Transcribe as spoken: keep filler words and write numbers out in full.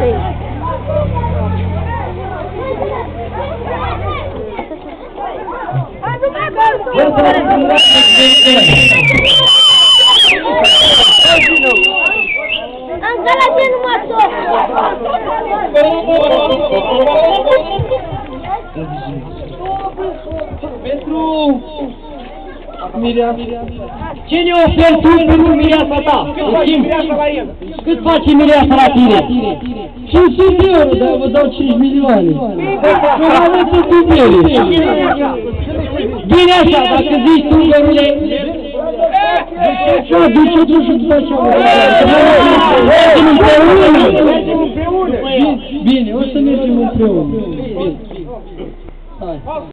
Pentru Mireasa. Cine oferi tu pentru Mireasa ta? Cât face Mireasa la tine? cinci sute de euro, dar vă dau cinci milioane. Nu mai arătă cu ele. Bine așa, dacă zici tu, gărule, duce tu și după aceea. Bine, o să mergem împreună. Bine. Hai.